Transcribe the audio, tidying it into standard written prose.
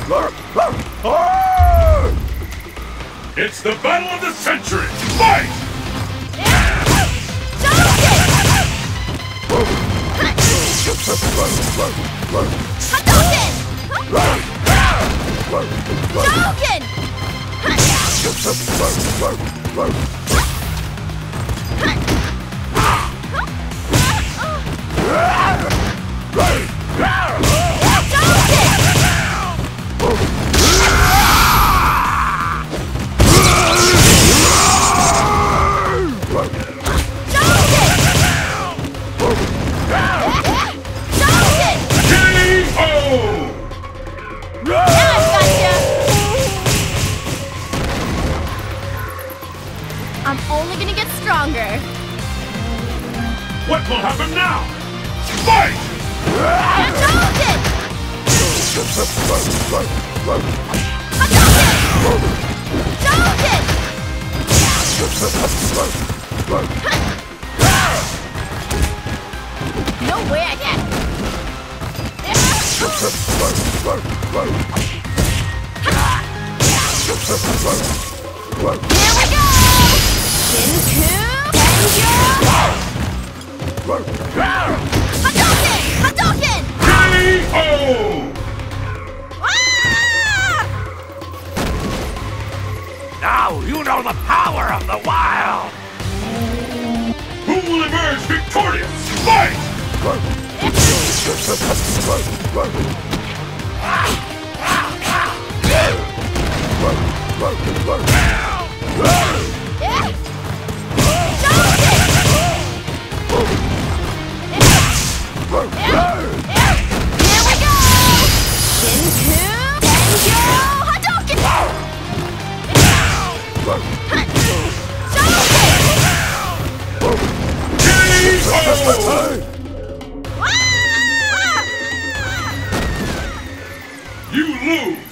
It's the battle of the century! Fight! I'm only gonna get stronger. What will happen now? Fight! Hadouken! No way I can! Here we go! Shinku! Hadouken! Hadouken! K.O. Ah! Now you know the power of the wild! Who will emerge victorious? Fight! Here we go! Shinku! Hadouken! You lose!